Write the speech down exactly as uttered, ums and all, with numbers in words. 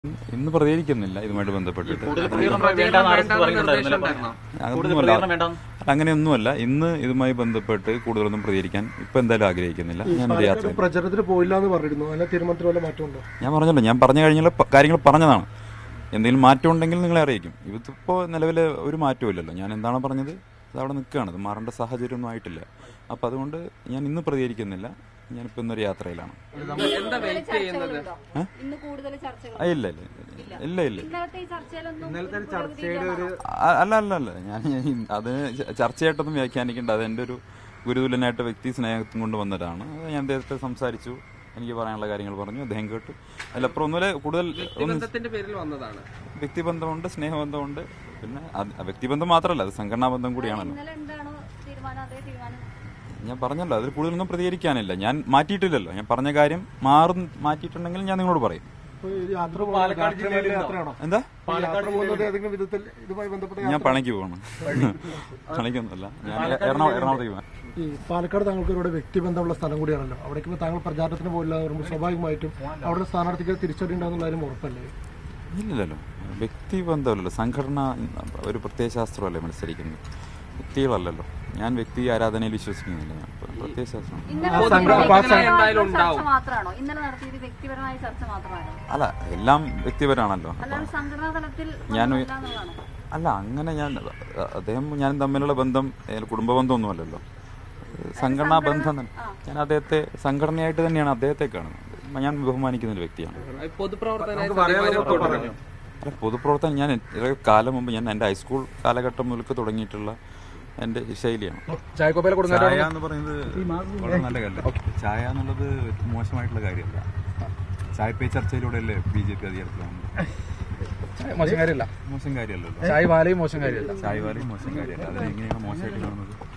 ഇന്ന് പ്രതികരിക്കുന്നില്ല ഇതുമായിട്ട് ബന്ധപ്പെട്ടിട്ട്. അങ്ങനെയൊന്നുമല്ല. ഇന്ന് ഇതുമായി ബന്ധപ്പെട്ട് കൂടുതലൊന്നും പ്രതികരിക്കാൻ ഇപ്പൊ എന്തായാലും ആഗ്രഹിക്കുന്നില്ല. ഞാനൊരു യാത്ര പ്രചരണത്തിന് പോയില്ല എന്ന് പറഞ്ഞിരുന്നു. അതിനെ തീരുമാനത്തിൽ വല്ല മാറ്റമുണ്ടോ? ഞാൻ പറഞ്ഞല്ലോ, ഞാൻ പറഞ്ഞു കഴിഞ്ഞുള്ള കാര്യങ്ങൾ പറഞ്ഞതാണ്. എന്തെങ്കിലും മാറ്റം ഉണ്ടെങ്കിൽ നിങ്ങളെ അറിയിക്കും. ഇതിപ്പോൾ നിലവിൽ ഒരു മാറ്റവും ഇല്ലല്ലോ. ഞാൻ എന്താണ് പറഞ്ഞത് അത് അവിടെ നിൽക്കുകയാണ്. ഇത് മാറേണ്ട സാഹചര്യമൊന്നും ആയിട്ടില്ല. അപ്പം അതുകൊണ്ട് ഞാൻ ഇന്ന് പ്രതികരിക്കുന്നില്ല. ഞാനിപ്പോൾ ഇന്നൊരു യാത്രയിലാണ്. ഇല്ല ഇല്ല ഇല്ല ഇല്ല അല്ല അല്ല അല്ല ഞാൻ അത് ചർച്ചയായിട്ടൊന്നും വ്യാഖ്യാനിക്കേണ്ട. അത് എൻ്റെ ഒരു ഗുരുതുലനായിട്ട് വ്യക്തി സ്നേഹത്തും കൊണ്ട് വന്നതാണ്. ഞാൻ അദ്ദേഹത്തെ സംസാരിച്ചു, എനിക്ക് പറയാനുള്ള കാര്യങ്ങൾ പറഞ്ഞു, അദ്ദേഹം കേട്ടു. അതിലപ്പുറം ഒന്നുമില്ല. കൂടുതൽ വ്യക്തിബന്ധമുണ്ട്, സ്നേഹബന്ധമുണ്ട്. പിന്നെ വ്യക്തിബന്ധം മാത്രമല്ല, അത് സംഘടനാ ബന്ധം കൂടിയാണല്ലോ. ഞാൻ പറഞ്ഞല്ലോ, അതിൽ കൂടുതലൊന്നും പ്രതികരിക്കാനില്ല. ഞാൻ മാറ്റിയിട്ടില്ലല്ലോ. ഞാൻ പറഞ്ഞ കാര്യം മാറും മാറ്റിയിട്ടുണ്ടെങ്കിൽ ഞാൻ നിങ്ങളോട് പറയും. എന്താ ഞാൻ പണിക്ക് പോകണം. പണിക്കൊന്നുമല്ല, ഞാൻ എറണാകുളത്തേക്ക് പോകാൻ. ഈ പാലക്കാട് താങ്കൾക്ക് ഇവിടെ വ്യക്തിബന്ധമുള്ള സ്ഥലം കൂടിയാണല്ലോ. അവിടേക്ക് താങ്കൾ പ്രചാരണത്തിന് പോയില്ല പറയുമ്പോൾ സ്വാഭാവികമായിട്ടും അവിടെ സ്ഥാനാർത്ഥിക്ക് തിരിച്ചടി ഉണ്ടാകുന്നുള്ള കാര്യം ഉറപ്പല്ലേ? ഇല്ലല്ലോ, വ്യക്തിബന്ധമല്ലല്ലോ. സംഘടന ഒരു പ്രത്യയശാസ്ത്രമല്ലേ മത്സരിക്കുന്നത്, വ്യക്തികളല്ലല്ലോ. ഞാൻ വ്യക്തി ആരാധനയിൽ വിശ്വസിക്കുന്നില്ല. ഞാൻ പ്രത്യയശാസ്ത്രം അല്ല, എല്ലാം വ്യക്തിപരമാണല്ലോ. ഞാൻ അല്ല അങ്ങനെ ഞാൻ അദ്ദേഹം ഞാൻ തമ്മിലുള്ള ബന്ധം കുടുംബ ബന്ധമൊന്നുമല്ലല്ലോ, സംഘടനാ ബന്ധം തന്നെ. ഞാൻ അദ്ദേഹത്തെ സംഘടനയായിട്ട് തന്നെയാണ് അദ്ദേഹത്തെ കാണുന്നത്. ഞാൻ ബഹുമാനിക്കുന്ന ഒരു വ്യക്തിയാണ്. അല്ല, പൊതുപ്രവർത്തനം ഞാൻ കാലം മുമ്പ് ഞാൻ എൻ്റെ ഹൈസ്കൂൾ കാലഘട്ടം മുതൽക്ക് തുടങ്ങിയിട്ടുള്ള എൻ്റെ ശൈലിയാണ്. ചായ എന്ന് പറയുന്നത് വളരെ നല്ല കാര്യമല്ല. ചായ എന്നുള്ളത് മോശമായിട്ടുള്ള കാര്യമല്ല. ചായപ്പേ ചർച്ചയിലൂടെയല്ലേ ബി ജെ പി അധികാരത്തിലാണ്. മോശം കാര്യമല്ല മോശം കാര്യമല്ലല്ലോ. ചായ വാലയും മോശം കാര്യമല്ല. ചായ വാലയും മോശം കാര്യമല്ല. അതിനെങ്ങനെയാണ് മോശമായിട്ട് കാണുന്നത്?